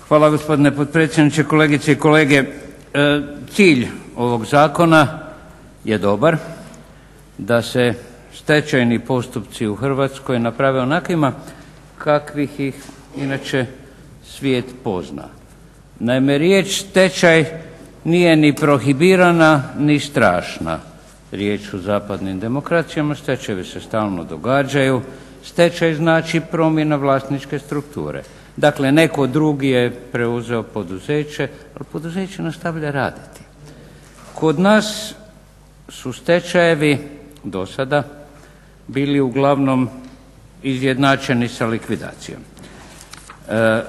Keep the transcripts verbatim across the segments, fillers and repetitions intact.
Hvala gospodine potpredsjedniče, kolegice i kolege. Cilj ovog zakona je dobar, da se stečajni postupci u Hrvatskoj naprave onakvima kakvih ih inače svijet pozna. Naime, riječ stečaj nije ni prohibirana ni strašna riječ u zapadnim demokracijama. Stečajevi se stalno događaju. Stečaj znači promjena vlasničke strukture. Dakle, neko drugi je preuzeo poduzeće, ali poduzeće nastavlja raditi. Kod nas su stečajevi do sada bili uglavnom izjednačeni sa likvidacijom. E,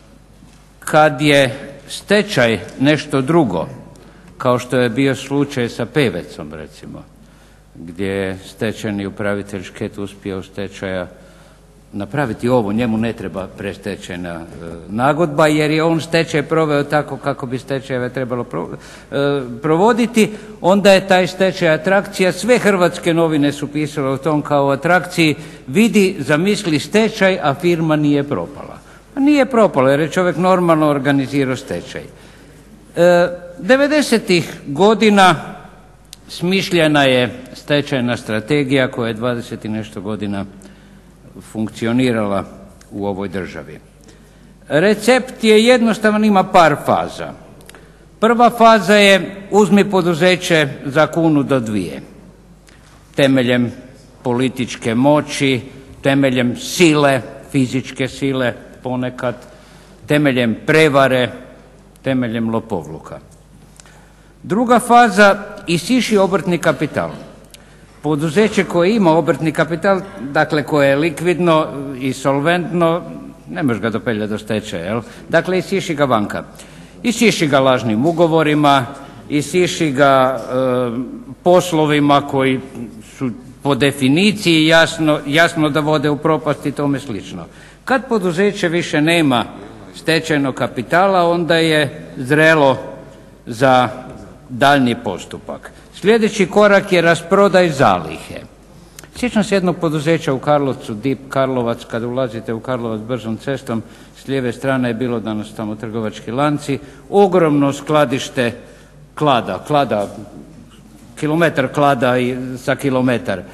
kad je stečaj nešto drugo, kao što je bio slučaj sa Pevecom recimo, gdje je stečajni upravitelj Šket uspio u stečaja napraviti ovo, njemu ne treba predstečajna e, nagodba jer je on stečaj proveo tako kako bi stečajeve trebalo pro, e, provoditi, onda je taj stečaj atrakcija. Sve hrvatske novine su pisale o tom kao atrakciji. Vidi, zamisli stečaj, a firma nije propala. Pa nije propala jer je čovjek normalno organizirao stečaj. E, devedesetih godina smišljena je stečajna strategija koja je dvadeset i nešto godina funkcionirala u ovoj državi. Recept je jednostavan, ima par faza. Prva faza je uzmi poduzeće za kunu do dvije. Temeljem političke moći, temeljem sile, fizičke sile ponekad, temeljem prevare, temeljem lopovluka. Druga faza, isiši obrtni kapital. Poduzeće koje ima obrtni kapital, dakle koje je likvidno i solventno, ne možeš ga dopeljati do stečaja, jel? Dakle, isiši ga vanka. Isiši ga lažnim ugovorima, isiši ga e, poslovima koji su po definiciji jasno, jasno da vode u propast i tome slično. Kad poduzeće više nema stečajnog kapitala, onda je zrelo za daljnji postupak. Sljedeći korak je rasprodaj zalihe. Sjećam se jednog poduzeća u Karlovcu, Dip Karlovac, kada ulazite u Karlovac bržom cestom, s lijeve strane je bilo danas tamo trgovački lanci, ogromno skladište klada, klada, kilometar klada i sa kilometar. E,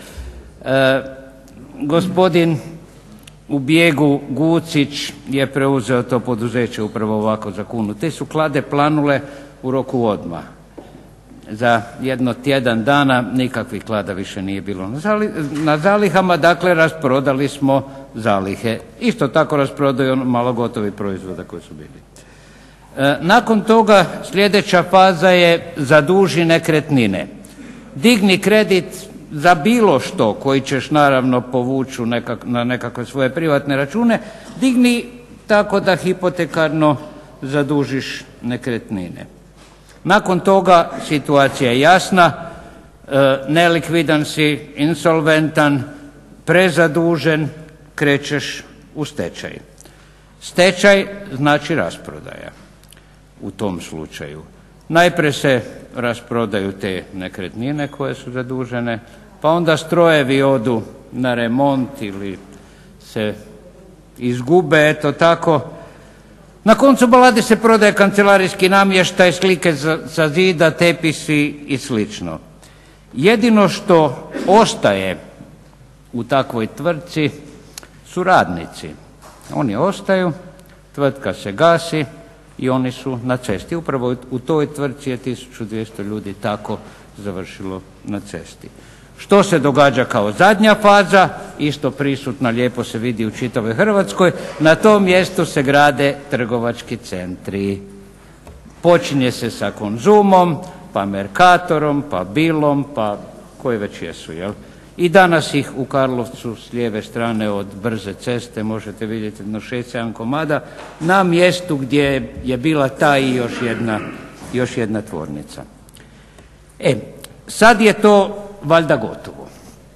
gospodin u bijegu Gucić je preuzeo to poduzeće upravo ovako za kunu. Te su klade planule u roku odmah. Za jedno tjedan dana nikakvih klada više nije bilo na zalihama, dakle rasprodali smo zalihe. Isto tako rasprodaju malo gotovih proizvoda koji su bili. E, nakon toga sljedeća faza je zaduži nekretnine. Digni kredit za bilo što koji ćeš naravno povući nekak, na nekakve svoje privatne račune, digni tako da hipotekarno zadužiš nekretnine. Nakon toga situacija je jasna, e, nelikvidan si, insolventan, prezadužen, krećeš u stečaj. Stečaj znači rasprodaja u tom slučaju. Najprije se rasprodaju te nekretnine koje su zadužene, pa onda strojevi odu na remont ili se izgube, eto tako. Na koncu balade se prodaje kancelarijski namještaj, slike sa zida, tepisi i slično. Jedino što ostaje u takvoj tvrtci su radnici. Oni ostaju, tvrtka se gasi i oni su na cesti. Upravo u toj tvrtci je tisuću dvjesto ljudi tako završilo na cesti. Što se događa kao zadnja faza, isto prisutna, lijepo se vidi u čitavoj Hrvatskoj, na tom mjestu se grade trgovački centri. Počinje se sa Konzumom, pa Mercatorom, pa Bilom, pa koji već jesu, jel? I danas ih u Karlovcu s lijeve strane od brze ceste možete vidjeti jedno šest, sedam komada na mjestu gdje je bila ta i još jedna, još jedna tvornica. E, sad je to valjda gotovo.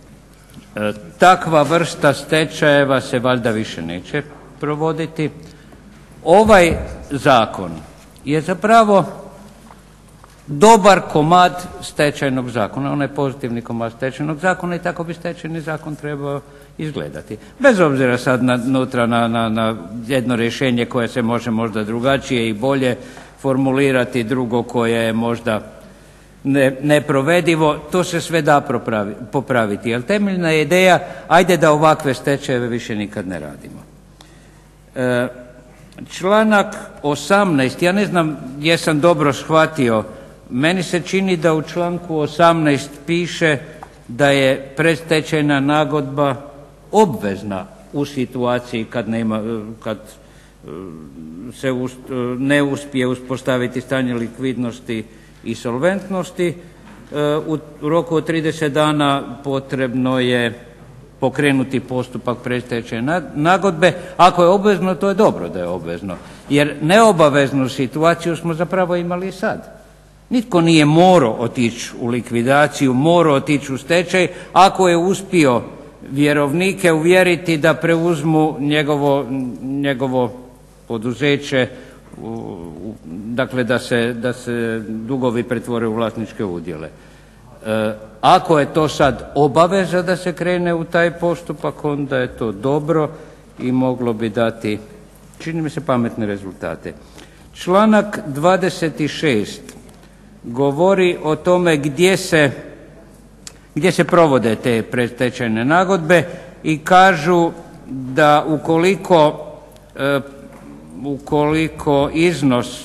E, takva vrsta stečajeva se valjda više neće provoditi. Ovaj zakon je zapravo dobar komad Stečajnog zakona, onaj pozitivni komad Stečajnog zakona i tako bi Stečajni zakon trebao izgledati. Bez obzira sad na, nutra na, na, na jedno rješenje koje se može možda drugačije i bolje formulirati, drugo koje je možda ne, neprovedivo, to se sve da popraviti. Ali temeljna je ideja ajde da ovakve stečajeve više nikad ne radimo. E, članak osamnaest, ja ne znam jesam dobro shvatio, meni se čini da u članku osamnaest piše da je predstečajna nagodba obvezna u situaciji kad nema, kad se ne uspije uspostaviti stanje likvidnosti i solventnosti. U roku od trideset dana potrebno je pokrenuti postupak predstečajne nagodbe. Ako je obvezno, to je dobro da je obvezno, jer neobaveznu situaciju smo zapravo imali i sad. Nitko nije morao otići u likvidaciju, morao otići u stečaj ako je uspio vjerovnike uvjeriti da preuzmu njegovo, njegovo poduzeće, dakle da se, da se dugovi pretvore u vlasničke udjele. E, ako je to sad obaveza da se krene u taj postupak, onda je to dobro i moglo bi dati, čini mi se, pametne rezultate. Članak dvadeset šest govori o tome gdje se, gdje se provode te predstečajne nagodbe i kažu da ukoliko, e, ukoliko iznos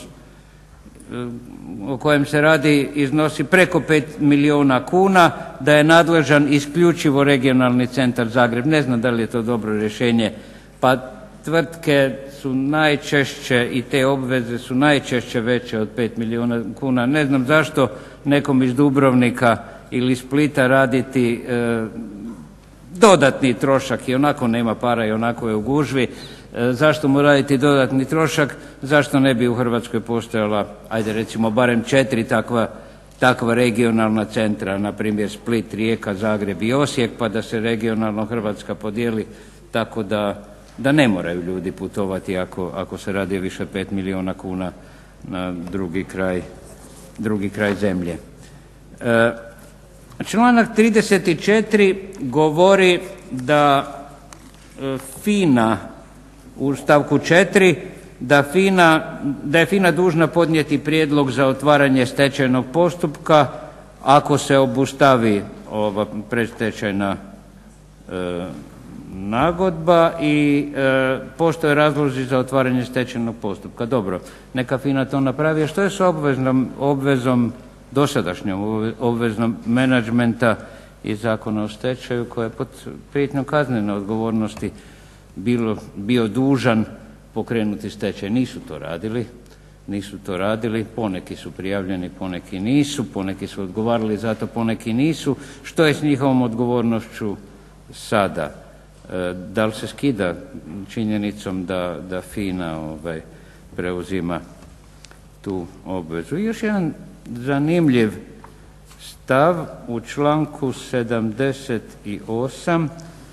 o kojem se radi iznosi preko pet milijuna kuna, da je nadležan isključivo Regionalni centar Zagreb. Ne znam da li je to dobro rješenje, pa tvrtke su najčešće i te obveze su najčešće veće od pet milijuna kuna. Ne znam zašto nekom iz Dubrovnika ili Splita raditi e, dodatni trošak, i onako nema para i onako je u gužvi. E, zašto mu raditi dodatni trošak? Zašto ne bi u Hrvatskoj postojala, ajde recimo barem četiri takva, takva regionalna centra, na primjer Split, Rijeka, Zagreb i Osijek, pa da se regionalno Hrvatska podijeli tako da da ne moraju ljudi putovati ako, ako se radi više od pet milijuna kuna na drugi kraj, drugi kraj zemlje. E, članak trideset četiri govori da e, FINA u stavku četiri da FINA, da je FINA dužna podnijeti prijedlog za otvaranje stečajnog postupka ako se obustavi ova predstečajna e, nagodba i e, postoje razlozi za otvaranje stečajnog postupka. Dobro, neka FINA to napravi. A što je s obveznom, obvezom, dosadašnjom obveznom menadžmenta iz Zakona o stečaju koja je pod prijetnjom kaznene odgovornosti bilo, bio dužan pokrenuti stečaj? Nisu to radili, nisu to radili, poneki su prijavljeni, poneki nisu, poneki su odgovarali za to, poneki nisu. Što je s njihovom odgovornošću sada? Da li se skida činjenicom da, da FINA ovaj, preuzima tu obvezu? I još jedan zanimljiv stav u članku sedamdeset osam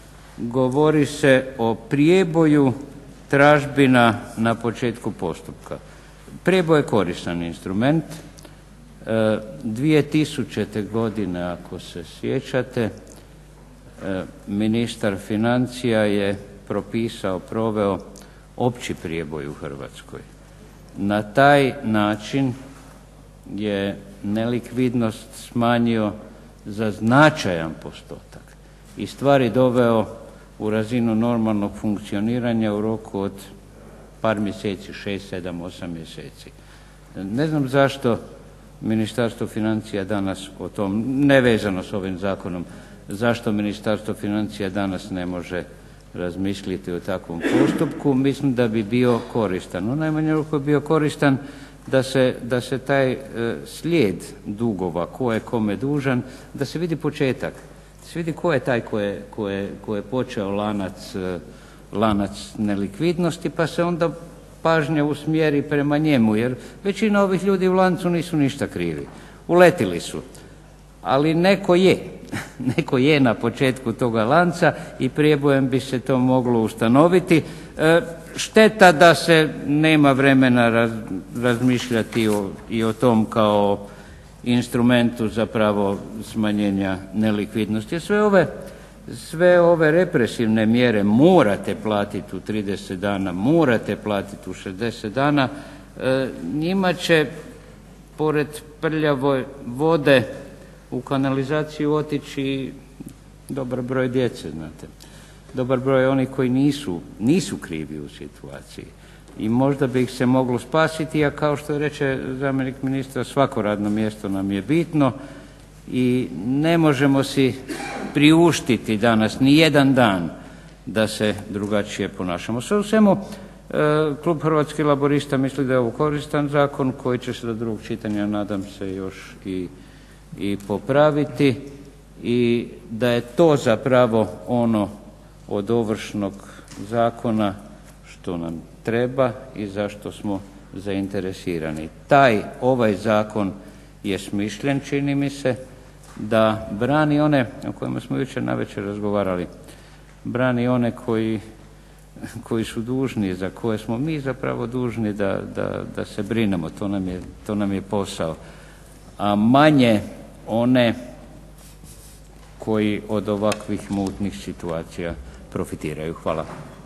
govori se o prijeboju tražbina na početku postupka. Prijeboj je koristan instrument. dvije tisućite. godine, ako se sjećate, ministar financija je propisao, proveo opći prijeboj u Hrvatskoj. Na taj način je nelikvidnost smanjio za značajan postotak i stvari doveo u razinu normalnog funkcioniranja u roku od par mjeseci, šest, sedam, osam mjeseci. Ne znam zašto Ministarstvo financija danas o tom, nevezano s ovim zakonom, zašto Ministarstvo financija danas ne može razmisliti o takvom postupku. Mislim da bi bio koristan. U najmanju ruku bi bio koristan da se, da se taj e, slijed dugova, ko je kome dužan, da se vidi početak, da se vidi ko je taj ko je, ko je, ko je počeo lanac, e, lanac nelikvidnosti, pa se onda pažnja usmjeri prema njemu, jer većina ovih ljudi u lancu nisu ništa krivi. Uletili su, ali neko je. Neko je na početku toga lanca i prijebojem bi se to moglo ustanoviti. E, šteta da se nema vremena raz, razmišljati o, i o tom kao instrumentu zapravo smanjenja nelikvidnosti. Sve ove, sve ove represivne mjere morate platiti u trideset dana, morate platiti u šezdeset dana, njima će pored prljave vode u kanalizaciju otići dobar broj djece, znate. Dobar broj onih koji nisu, nisu krivi u situaciji i možda bi ih se moglo spasiti, a kao što reče zamjenik ministra svako radno mjesto nam je bitno i ne možemo si priuštiti danas ni jedan dan da se drugačije ponašamo. Sve u svemu klub Hrvatskih laburista misli da je ovo koristan zakon koji će se do drugog čitanja nadam se još i, i popraviti i da je to zapravo ono od Ovršnog zakona što nam treba i zašto smo zainteresirani. Taj, ovaj zakon je smišljen čini mi se da brani one o kojima smo jučer navečer razgovarali, brani one koji, koji su dužni, za koje smo mi zapravo dužni da, da, da se brinemo, to nam je, to nam je posao, a manje one koji od ovakvih mutnih situacija profitiraju. Hvala.